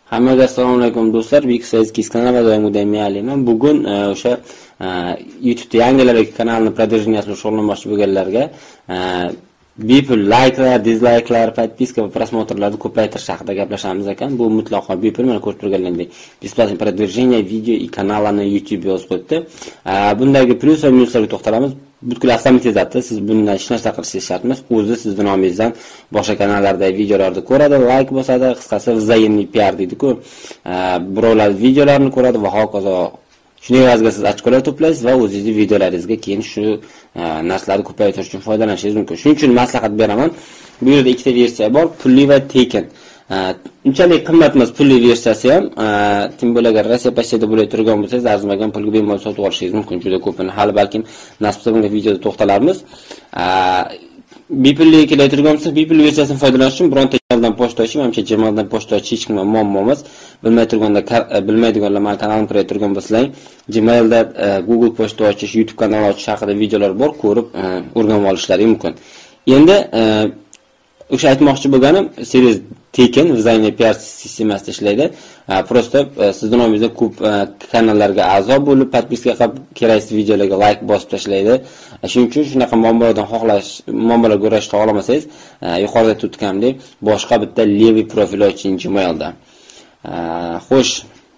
Hammaga assalomu alaykum do'stlar. Big Size Kids kanali va doimgidek men bugun o'sha YouTube yangilarga kanalni продвижениесini shug'ullanmoqchi bo'lganlarga bepul likelar, dislikelar, подписка va просмотрlarni ko'paytirish haqida gaplashamiz ekan. Bu mutlaqo bepul. Mana ko'rib turganlaringdek, бесплатное продвижение video и kanala na YouTube yozib qo'yibdi. Bundagi plyus va minuslarga to'xtalamiz. Butkul avtomatizatda siz bundan hech narsa qilishingiz shart emas. O'zi sizning nomingizdan boshqa kanallardagi videolarni ko'radi, like bosadi, qisqasi взаимный PR deydi-ku. Birovlar videolarini ko'radi va hokazo. Shuning evaziga siz ochkolar to'playsiz va o'zingizning videolaringizga keyin shu narsalarni ko'paytirish uchun foydalanishingiz mumkin. Shuning uchun maslahat beraman. Bu yerda ikkita versiya bor, pulli va tekin. Unchalik qimmat emas pulli versiyasi ham, tim bo'lagan Rossiya pashida bo'lib turgan bo'lsangiz, arzimagan pulga bemalol sotib olishingiz mumkin. Juda ko'pini hali balkim nasib bo'lsa bunga videoda to'xtalarmiz. Bepulli kelayotgan bo'lsa, bepul versiyasidan foydalanish uchun bironta kanaldan pochta ochib, hamcha Gmaildan pochta ochish hech kimga muammo emas. Bilmaydiganlar men kanalimga kirib turgan bo'lsalaring, Gmailda Google pochta ochish, YouTube kanal ochish haqida videolar bor, ko'rib o'rganib olishlaring mumkin. Endi o'sha aytmoqchi bo'lganim, servis tekin взаимный PR sistemasida ishlaydi. Prosta sizning nomingizda ko'p kanallarga a'zo bo'lib, podpiska qilib, kerakli videolarga like bosib tashlaydi. Shuning uchun shunaqa muammolarga o'rashishni xohlamasangiz, yuqorida tutganimdek, boshqa bitta levi profil oching Gmailda. Xo'sh,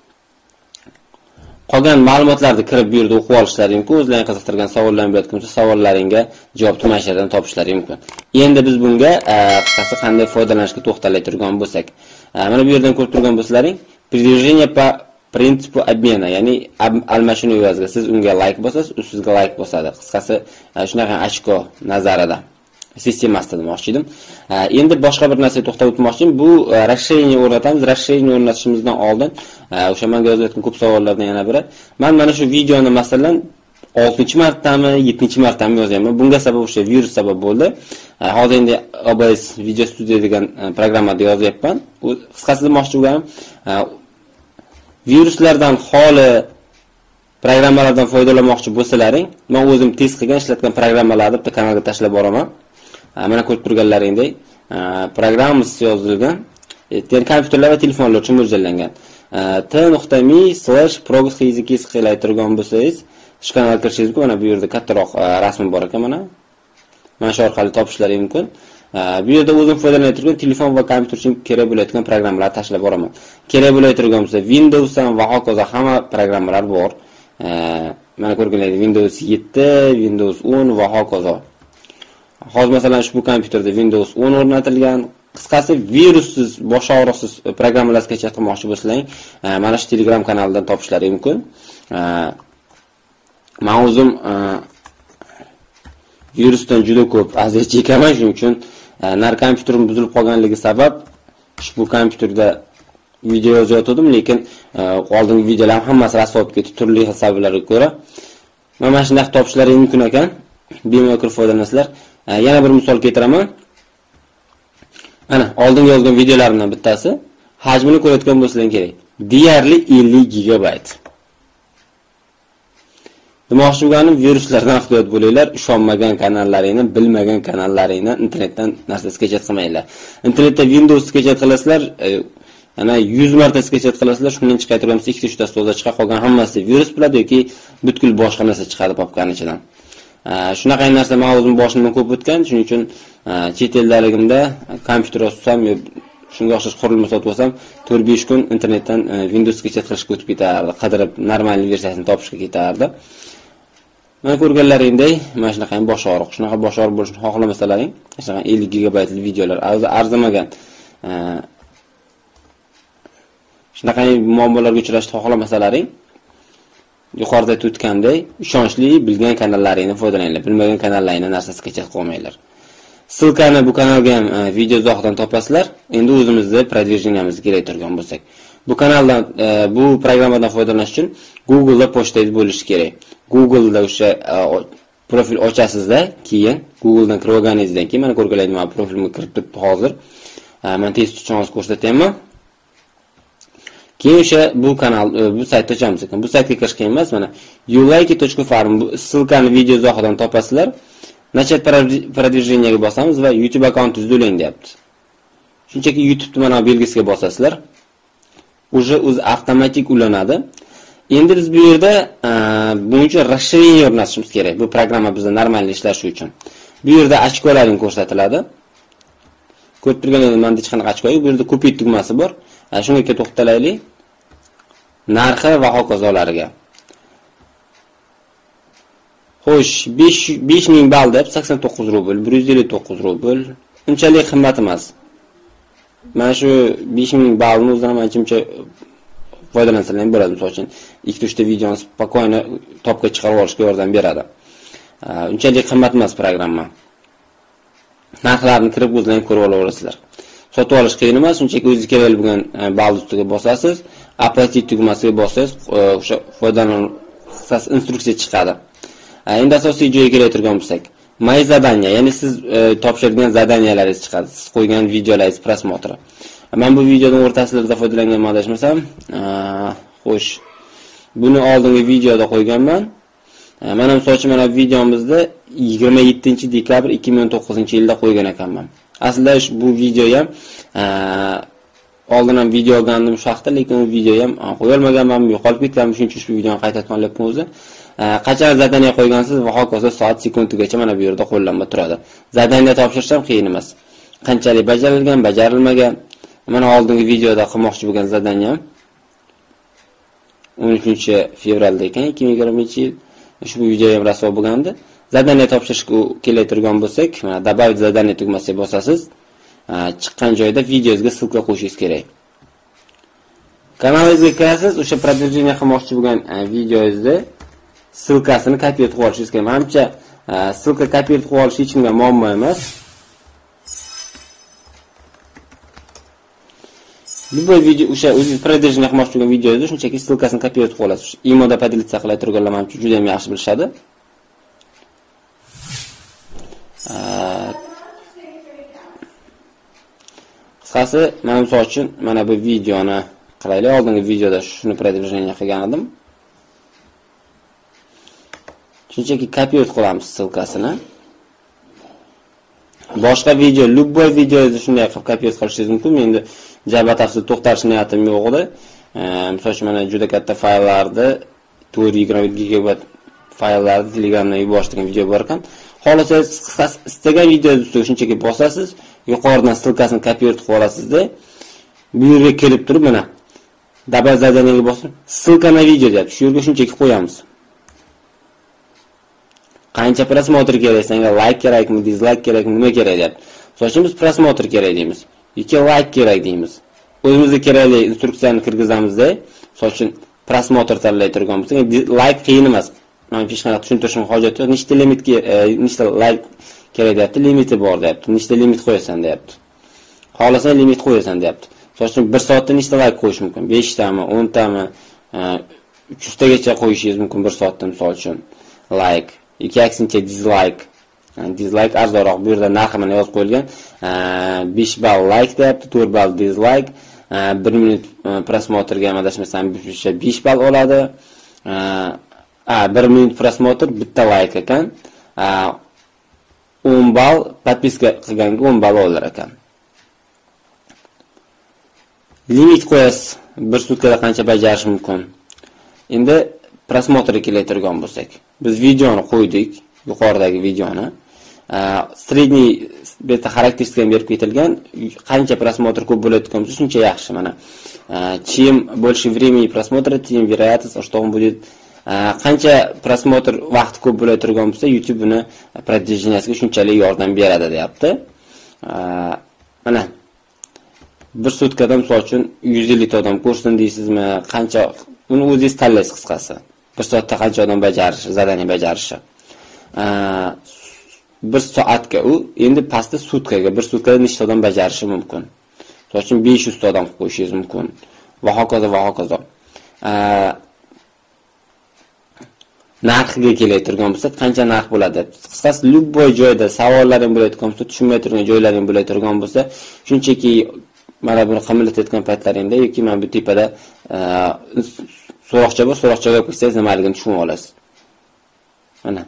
qolgan ma'lumotlarni kirib bu yerda o'qib olishlaring mumkin. O'zlaringizni qiziqtirgan savollarni bo'layotgan bo'lsa, savollaringga javob tumanlardan topishlaring mumkin. Endi biz bunga qisqasi qanday foydalanishga to'xtalib turgan bo'lsak, mana bu yerdan ko'rib turgan bo'lsalaring, продвижение по принципу обмена, ya'ni almashinuv evaziga siz unga like bosasiz, u sizga like bosadi. Qisqasi shunaqa ochko nazarida sistemasida demoqchi edim. Endi boshqa bir narsaga to'xtab o'tmoqchim. Bu расширение o'rnatamiz. Расширение o'rnatishimizdan oldin o'sha menga yozayotgan ko'p savollardan yana biri. Men mana shu videoni masalan 6-martami, 7-martami yozyapman. Bunga sabab o'sha virus sabab bo'ldi. Hozir endi OBS Video Studio degan programmada yozyapman. U qisqasi demoqchi bo'lganim, viruslardan xoli programmalardan foydalanmoqchi bo'lsalaring, men o'zim test qilgan ishlatgan programmalarni bitta kanalga tashlab boraman. Mana ko'rib turganlaringdek, programmamiz yozilgan. Kompyuterlar va telefonlar uchun mo'ljallangan. t.me/progress qiz qilayotgan bo'lsangiz, shu kanalga kirishingiz mumkin. Mana bu yerda kattaroq rasmi bor ekan mana. Mana shu orqali topishlaringiz mumkin. Bu yerda o'zim foydalanayotgan telefon va kompyuter uchun kerak bo'ladigan programmalarni tashlab boraman. Kerak bo'ladigan bo'lsa Windowsdan va hokazo hamma programmalar bor. Mana ko'rganlaringiz Windows 7, Windows 10 va hokazo. Hozir masalan ushbu kompyuterda Windows 10 o'rnatilgan. Qisqasi virussiz, bosh og'riqsiz programmalarga kechib qilmoqchi bo'lsalaring, mana shu Telegram kanalidan topishlaringiz mumkin. Men o'zim virusdan juda ko'p aziyat chekaman, shuning uchun kompyuterim buzilib qolganligi sabab ushbu kompyuterda video yozayotgandim, lekin oldingi videolarim hammasi rasvo bo'lib ketdi turli sabablarga ko'ra. Mana shunday topishlaringiz mumkin ekan. Bemalol kirib foydalanasizlar. Yana bir misol keltiraman. Ana oldingi yozgan videolarimdan bittasi, hajmini ko'rayotgan bo'lsangiz kerak. Deyarli 50 gigabayt. Demoqchi bo'lganim, viruslardan ehtiyot bo'linglar, ishonmagan kanallaringni, bilmagan kanallaringni internetdan narsasiz kechat qilmanglar. Internetda Windows kechat qilasizlar, ana 100 marta kechat qilasizlar, shundan chiqaytiramiz, ikkita uchtasi toza chiqa qolgan hammasi virus bo'ladi yoki butkul boshqa narsa chiqadi popkani ichidan. Shunaqa narsa men o'zim boshimdan ko'p o'tgan, shuning uchun chet eldaligimda kompyuter olsam yo shunga o'xshash qurilma sotib olsam, 4-5 kun internetdan Windows kechat qilishga o'tib ketardi, qidirib normal versiyasini topishga ketardi. Men ko'rganlaringdek, mana shunaqa bosh og'riq, shunaqa bosh og'riq bo'lishini xohlamasalaring, shunaqa 50 gigabaytli videolar arzimagan. Shunaqa muammolarga uchrashni xohlamasalaring, yuqorida aytganimdek, ishonchli bilgan kanallaringni foydalaninglar. Bilmagan kanallaringni narsasiz kechat qilmanglar. Silkani bu kanalga ham video izohidan topasizlar. Endi o'zimizda продвижениемizga kerak turgan bo'lsak, bu kanaldan, bu programmadan foydalanish uchun Google'da pochtangiz bo'lishi kerak. Google'da o'sha profil ochasizda, keyin Google'dan kirib olganingizdan keyin mana ko'rganlaringiz men profilimga kirib turibdi hozir. Men test uchun ko'rsatyapman. Keyin o'sha bu kanal, bu saytda ochamiz ekan. Bu saytga kirish qiyin emas. Mana youlike.farm bu silkani video izohidan topasizlar. Начать продвижениеga bosamiz va YouTube akkauntingizni ulang deyapti. Shunchaki YouTube'ni mana belgisiga bosasizlar. o'zi avtomatik ulanadi. Endi biz bu yerda buning uchun расширение o'rnatishimiz kerak. Bu programma bizda normal ishlashi uchun. Bu yerda ochkolaring ko'rsatiladi. Ko'rib turganingiz menda hech qanaqa ochko yo'q. Bu yerda ko'payt tugmasi bor. Shunga to'xtalaylik. Narxi va hokazolarga. Xo'sh, 5000 ball deb 89 rubl, 159 rubl. Unchalik qimmat emas. Mana shu 5000 ballni o'zim ancha foydalansalar ham bo'ladi. Misol uchun 2-3 ta videoni spokойно topga chiqarib olishga yordam beradi. Unchalik qimmat emas programma. Narxlarni kirib o'zlaringiz ko'rib olaverasizlar. Sotib olish qiyin emas, shunchaki o'zingiz kerak bo'lgan ball ustiga bosasiz, оплатить tugmasiga bosasangiz, o'sha foydalanish instruksiya chiqadi. Endi asosiy joyga keltirgan bo'lsak, moy zadaniya, ya'ni siz topshirgan zadaniyalaringiz chiqadi. Siz qo'ygan videolaringiz prosmotri. Men bu videoning o'rtasilarda foydalangan adashmasam, xo'sh, buni oldingi videoda qo'yganman. Mana misol mana videomizda 27-dekabr 2009-yilda qo'ygan ekanman. Aslida bu video ham oldin ham video olgandim shu vaqtda, lekin u video ham qo'ya olmaganman, yo'qolib ketganman, shuning uchun shu videoni qaytaryapman o'zi. Qachon zadaniya qo'ygansiz va hokazo soat sekundigacha mana bu yerda qo'llanma turadi. Zadaniya topshirish ham qiyin emas. Qanchalik bajarilgan, bajarilmagan. Mana oldingi videoda qilmoqchi bo'lgan zadaniyam 13-fevralda ekan, 2020-yil. Ushbu video ham rasvo bo'lgandi. Zadaniya topshirishga keltirgan bo'lsak, mana добавить задание tugmasiga bosasiz. Chiqqan joyda videongizga ссылка qo'yishingiz kerak. Kanalingizga kirasiz, o'sha продвижение qilmoqchi bo'lgan videongizni ссылкасini kopiyat qilib olishingiz kerak. Menimcha, ссылка kopiyat qilib olish hech kimga muammo emas. Любой video o'sha o'zingiz продвижение qilmoqchi bo'lgan videongizni shunchaki ссылкасini kopiyat qilib olasiz. Imoda поделиться qilib turganlar menimcha juda ham yaxshi bilishadi. Qisqasi, men misol uchun mana bu videoni qilaylik. Oldingi videoda shuni продвижение qilgan edim. Shunchaki kopiyat qilamiz ссылкасini. Boshqa video, любой videozni shunday qilib kopiyat qilishingiz mumkin. Men endi batafsil to'xtalish niyatim yo'q edi. Misol uchun mana juda katta fayllarni 427 GB fayllarni Telegramdan yuborishgan video bor ekan. Xohlasangiz qisqasi istagan videoning ustiga shunchaki bosasiz, yuqoridan ссылкасini kopiyat qilib olasizda, bu yerga kelib turib mana добавить задание bosib, ссылка на video deyapti. Shu yerga shunchaki qo'yamiz. Qancha prosmotr kerak, senga like kerakmi, dislike kerakmi, nima kerak deyapti. So'chimiz biz prosmotr kerak deymiz. 2 like kerak deymiz. O'zimizga kerakli instruksiyani kirgizamizda, so'chin prosmotr tanlaytirgan bo'lsak, like qiyin emas. Men hech qanaqa tushuntirishim hojat yo'q. Nechta limitga, nechta like kerak deyapti, limiti bor deyapti. Nechta limit qo'yasan deyapti. Xohlasang limit qo'yasan deyapti. So'chin 1 soatda nechta like qo'yish mumkin? 5 tami, 10 tami, 300 tagacha qo'yishingiz mumkin 1 soatda misol uchun. Like, yoki aksincha dislike. Dislike arzonroq. Bu yerda narxi mana yozib qo'yilgan. 5 ball like deyapti, 4 ball dislike. 1 minut prosmotrga adashmasam 5 ball oladi. 1 minut prosmotr bitta like ekan. 10 ball podpiska qilganga 10 ball olar ekan. Limit qo'yasiz. 1 sutkada qancha bajarish mumkin. Endi prosmotrga keltirgan bo'lsak, biz videoni qo'ydik, yuqoridagi videoni. Sredniy beta xarakteristikani berib ketilgan, qancha prosmotr ko'p bo'layotgan bo'lsa, shuncha yaxshi. Mana чем больше времени просмотра, тем вероятность, что он будет qancha prosmotr vaqti ko'p bo'layotgan bo'lsa, YouTube buni продвижениesiga shunchalik yordam beradi, deyapti. Mana 1 sutkada misol uchun 150 ta odam ko'rsin deysizmi, qancha uni o'zingiz tanlaysiz qisqasi. 1 soatda qancha odam bajarishi, zadaniya bajarishi. 1 soatga u, endi pastda sutkaga, 1 sutkada nechta odam bajarishi mumkin. Misol uchun 500 ta odam qo'yishingiz mumkin. Va hokazo va hokazo. Narxiga keltirgan bo'lsak, qancha narx bo'ladi? Qisqasi, любой joyda savollaring bo'layotgan bo'lsa, tushunmay turgan joylaring bo'layotgan bo'lsa, shunchaki mana buni qimilatayotgan paytlaringda yoki mana bu tepada so'roqcha bor, so'roqchaga qo'ysangiz nimaligini tushunib olasiz. Mana.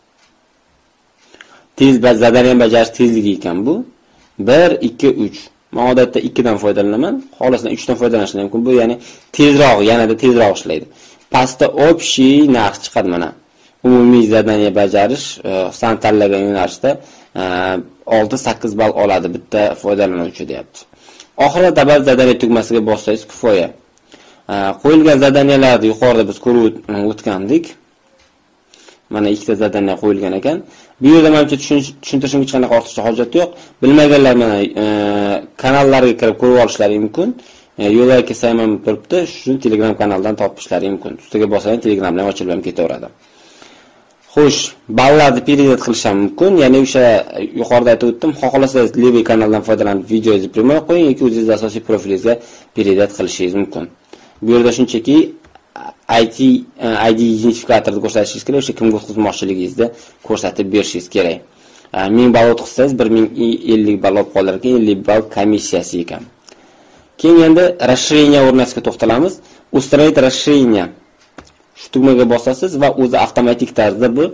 Tez zadaniya bajarish tezligi ekan bu. 1 2 3. Men odatda 2 dan foydalanaman, xohlasidan 3 dan foydalanish mumkin. Bu ya'ni tezroq, yanada tezroq ishlaydi. Pastda общий narx chiqadi mana. Umumiy zadaniya bajarish san tanlagan yo'nalishda 6-8 ball oladi bitta foydalanuvchi deyapti. Oxirida double zadaniya tugmasiga bossangiz kifoya. Qo'yilgan zadaniyalarni yuqorida biz ko'rib o'tgandik. Mana ikkita zadaniya qo'yilgan ekan. Bu yerda menimcha tushuntirishimga hech qanaqa ortiqcha hojat yo'q. Bilmaganlar mana kanallarga kirib ko'rib olishlari mumkin. Yo'laki sayman turibdi, shuni Telegram kanaldan topishlari mumkin. Ustiga bossangiz Telegramdan ochilib ham ketaveradi. Xo'sh, ballarni передать qilishim mumkin. Ya'ni o'sha yuqorida aytib o'tdim, xohlasangiz Levi kanaldan foydalanib videoingizni primoy qo'ying yoki o'zingiz asosiy profilingizga передать qilishingiz mumkin. Bu yerda shunchaki ID identifikatorni ko'rsatishingiz kerak, o'sha kimga xizmatchiligingizni ko'rsatib berishingiz kerak. 1000 ball o'tkazsangiz 1050 ball olib qolar ekan, 50 ball komissiyasi ekan. Keyin endi расширение o'rnatishga to'xtalamiz. Устроить расширение. Shu tugmaga bosasiz va o'zi avtomatik tarzda bu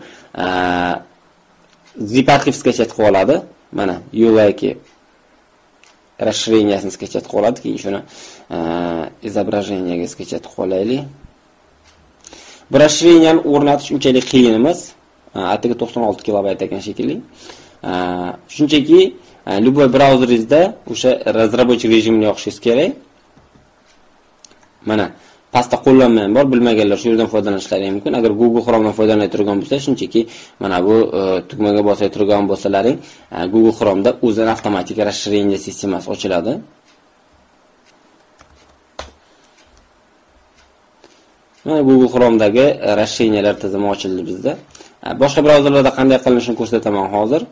zip arxiv sketchet qilib oladi. Mana yo'laki расширениесini sketchet qilib oladi. Keyin shuni изображениеga sketchet qilib olaylik. Bu расширениeni o'rnatish unchalik qiyin emas. Atiga 96 kilobayt ekan shekilli. Shunchaki любой brauzeringizda o'sha разработчик rejimini yoqishingiz kerak. Mana pastda qo'llanma bor, bilmaganlar shu yerdan foydalanishlari mumkin. Agar Google Chrome dan foydalanay turgan bo'lsa, shunchaki mana bu tugmaga bosay turgan bo'lsalaring, Google Chrome da o'zidan avtomatik расширение sistemasi ochiladi. Mana Google Chrome dagi расширениялар tizimi ochildi bizda. Boshqa brauzerlarda qanday qilinishini ko'rsataman hozir.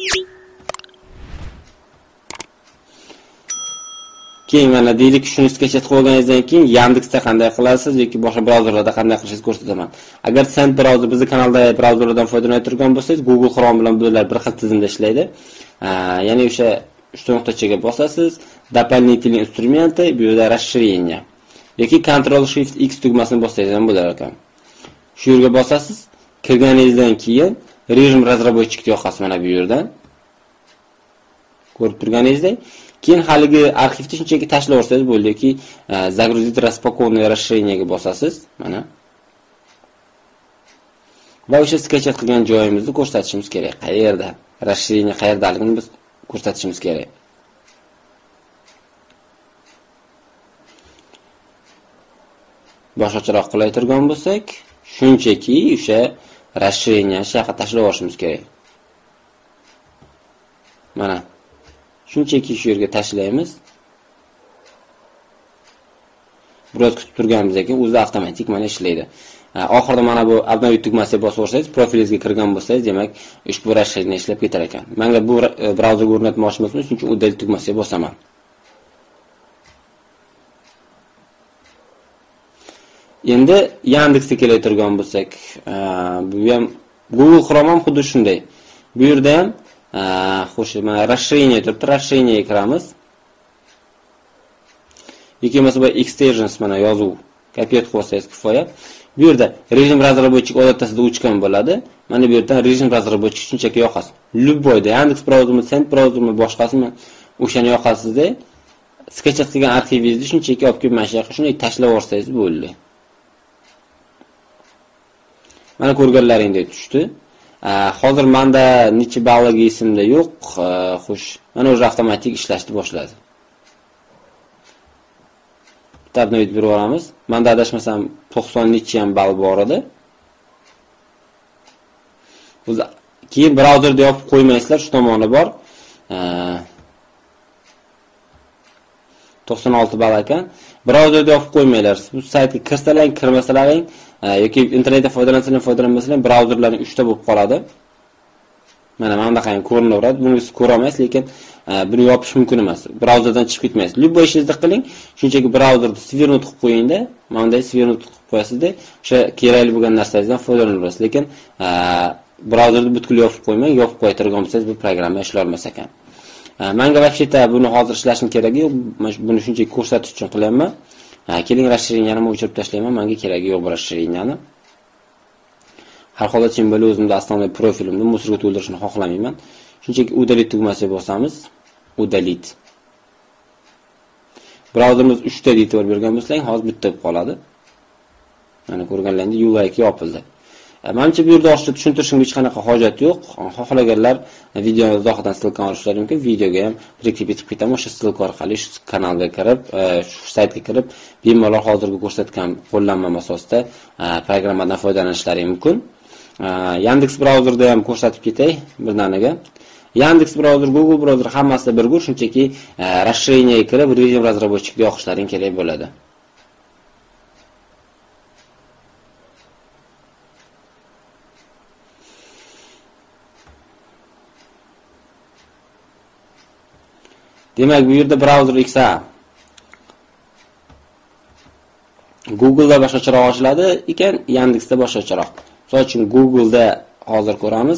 Keyin mana deylik shuni sketchet qilganingizdan keyin Yandexda qanday qilasiz yoki boshqa brauzerlarda qanday qilishingizni ko'rsataman. Agar Send brauzer bizni kanalda brauzerlardan foydalanib turgan bo'lsangiz, Google Chrome bilan bular bir xil tizimda ishlaydi. Ya'ni o'sha 3 nuqtachaga bosasiz, дополнительные инструменты, bu yerda расширение. Yoki Ctrl Shift X tugmasini bossangiz ham bo'lar ekan. Shu yerga bosasiz, kirganingizdan keyin rejim разработчикni yoqasiz mana bu yerdan. Ko'rib turganingizdek, keyin haligi arxivni shunchaki tashlab o'rsangiz bo'ldi yoki загрузить распакованное расширениеga bosasiz, mana. Va o'sha sketchet qilgan joyimizni ko'rsatishimiz kerak. Qayerda? Расширение qayerdaligini biz ko'rsatishimiz kerak. Boshqacharoq qilay turgan bo'lsak, shunchaki o'sha расширение shaqa tashlab o'rishimiz kerak. Mana shunchaki shu yerga tashlaymiz. Biroz kutib turganimizdan keyin o'zi avtomatik mana ishlaydi. Oxirida mana bu obnoviy tugmasiga bosib o'rsangiz, profilingizga kirgan bo'lsangiz, demak, ushbu расширение ishlab ketar ekan. Menga bu brauzerga o'rnatmoqchi emasman, shuning uchun udal tugmasiga bosaman. Endi Yandexga kelay turgan bo'lsak, bu ham Google Chrome ham xuddi shunday. Bu yerda ham xo'sh, mana расширение turibdi, расширениеga kiramiz. Yoki masalan extensions mana yozuv, kopiyat qilsangiz kifoya. Bu yerda rejim разработчик odatda o'chgan bo'ladi. Mana bu yerdan rejim разработчик shunchaki yoqasiz. Любойda Yandex brauzermi, Send brauzermi, boshqasimi o'shani yoqasizda sketchet qilgan arxivingizni shunchaki olib kelib mana shu yoqqa shunday tashlab o'rsangiz bo'ldi. Mana ko'rganlaringdek tushdi. Hozir menda necha balligi esimda yo'q. Xo'sh, mana o'zi avtomatik ishlashni boshladi. Tabni yutib beramiz. Menda adashmasam 90 necha ham ball bor edi. O'zi keyin brauzerda yopib qo'ymaysizlar, shu tomoni bor. 96 ball ekan. Brauzerda yopib qo'ymanglar. Bu saytga kirsalaring, kirmasalaring yoki internetda foydalanmasalaring brauzerlarning 3 ta bo'lib qoladi. Mana bunday ham ko'rinaveradi. Buni siz ko'ra olmaysiz, lekin buni yopish mumkin emas. Brauzerdan chiqib ketmaysiz. Любой ishingizni qiling, shunchaki brauzerni sвернут qilib qo'yingda, mana sвернут qilib qo'yasizda, o'sha kerakli bo'lgan narsangizdan foydalanasiz. Lekin brauzerni butkul yopib qo'ymang, yopib qo'ya turgan bo'lsangiz bu programma ishlay olmas ekan. Menga вообще-то buni hozir ishlashning keragi yo'q. Buni shunchaki ko'rsatish uchun qilyapman. Keling расширениeni o'chirib tashlayman. Menga keragi yo'q bu расширениeni. Har holda kim bilan o'zimda asosiy profilimni musirga to'ldirishni xohlamayman. Shunchaki удалить tugmasiga bosamiz. Удалить. Brauzerimiz 3 ta deb e'tibor bergan bo'lsang, hozir bitta bo'lib qoladi. Mana ko'rganlaringdek UI yopildi. Menimcha bu yerda oshirib tushuntirishga hech qanaqa hojat yo'q. Xohlaganlar videoni izohidan silkani olishlari mumkin. Videoga ham prikib etib ketaman. O'sha silk orqali shu kanalga kirib, shu saytga kirib, bemalol hozirgi ko'rsatgan qo'llanma asosida programmadan foydalanishlari mumkin. Yandex brauzerda ham ko'rsatib ketay birdaniga. Yandex brauzer, Google brauzer hammasi birga, shunchaki расширениyaga kirib, rejim razработчикga yoqishlaring kerak bo'ladi. Demak, bu yerda brauzer XA Google'da boshqacharoq ochiladi ekan, Yandexda boshqacharoq. Misol uchun Google'da hozir ko'ramiz.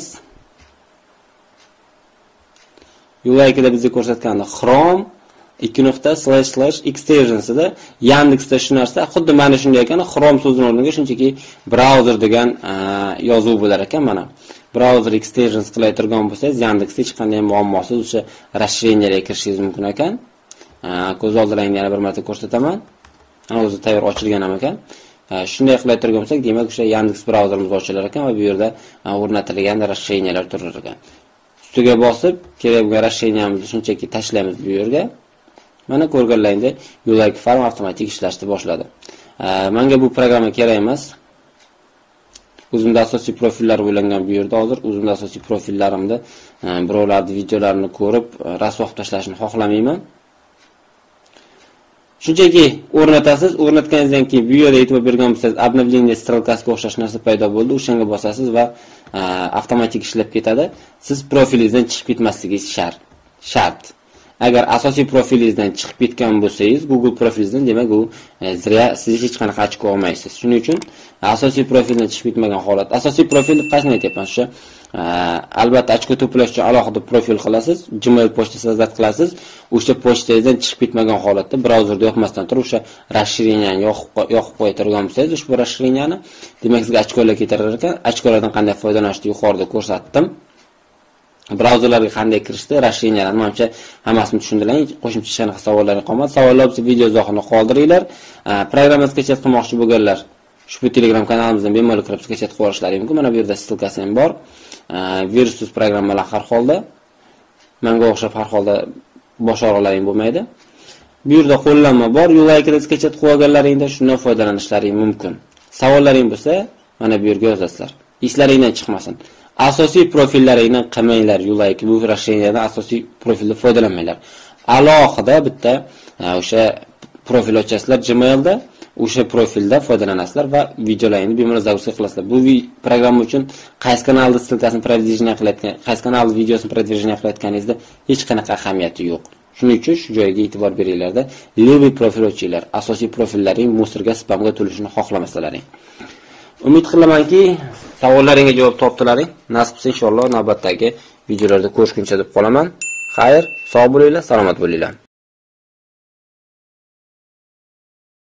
UI-da bizga ko'rsatganda Chrome 2.//extensionsida Yandexda shu narsa xuddi mana shunday ekan, Chrome so'zining o'rniga shunchaki brauzer degan yozuv bo'lar ekan mana. Browser extensions qilay turgan bo'lsangiz, Yandexda hech qanday muammosiz o'sha расширениyaga kirishingiz mumkin ekan. Ko'z oldingizga yana bir marta ko'rsataman. O'zi tayyor ochilgan ham ekan. Shunday qilay turgan bo'lsak, demak o'sha Yandex brauzerimiz ochilar ekan va bu yerda o'rnatilgan расширениyalar turar ekan. Ustiga bosib, kerak bo'lgan расширенияmizni shunchaki tashlaymiz bu yerga. Mana ko'rganlaringdek, UI farm avtomatik ishlashni boshladi. Menga bu programma kerak emas. O'zimda asosiy profillar bo'langan bu yerda hozir o'zimda asosiy profillarimda birovlarning videolarini ko'rib rasvo tashlashni xohlamayman. Shunchaki o'rnatasiz, o'rnatganingizdan keyin bu yerda e'tibor bergan bo'lsangiz, обновление strelkasiga o'xshash narsa paydo bo'ldi. O'shanga bosasiz va avtomatik ishlab ketadi. Siz profilingizdan chiqib ketmasligingiz shart. Agar asosiy profilingizdan chiqib ketgan bo'lsangiz, Google profilingizdan, demak u zira siz hech qanaqa ochko olmaysiz. Shuning uchun asosiy profildan chiqib ketmagan holat. Asosiy profil deb qaysini aytyapman? O'sha albatta ochko to'plash uchun alohida profil qilasiz, Gmail pochtasini zad qilasiz. O'sha pochtangizdan chiqib ketmagan holatda brauzerda yoqmasdan turib o'sha расширенияni yoqib qo'ytirgan bo'lsangiz, ushbu расширенияni demak sizga ochkolar ketarar ekan. Ochkolardan qanday foydalanishni yuqorida ko'rsatdim. Brauzerlarga qanday kirishdi, расширениyalarni menimcha hammasini tushundilar. Qo'shimcha hech qanaqa savollaring qolmadi. Savollar bo'lsa video izohini qoldiringlar. Programma sketchet qilmoqchi bo'lganlar ushbu Telegram kanalimizdan bemalol kirib sketchet qilib olishlari mumkin. Mana bu yerda silkasi ham bor. Virussiz programmalar har holda menga o'xshab har holda boshqarularing bo'lmaydi. Bu yerda qo'llanma bor. UI-da sketchet qilib olganlaringda shundan foydalanishlaring mumkin. Savollaring bo'lsa, mana bu yerga yozasizlar. Eslaringdan chiqmasin. Asosiy profillaringdan qilmanglar UI bu расширениyadan asosiy profilda foydalanmanglar. Alohida bitta o'sha profil ochasizlar Gmailda, o'sha profilda foydalanasizlar va videolaringni bemalol zavqsiz qilasizlar. Bu programma uchun qaysi kanalda silkasini продвижение qilayotgan, qaysi kanalda videosini продвижение qilayotganingizda hech qanaqa ahamiyati yo'q. Shuning uchun shu joyga e'tibor beringlarda. Levy profil ochinglar. Asosiy profillaring musirga, spamga to'lishini xohlamasalaring. Umid qilamanki, savollaringga javob topdilaring. Nasib qilsa inshaalloh navbatdagi videolarda ko'rishguncha deb qolaman. Xayr, sog' bo'linglar, salomat bo'linglar.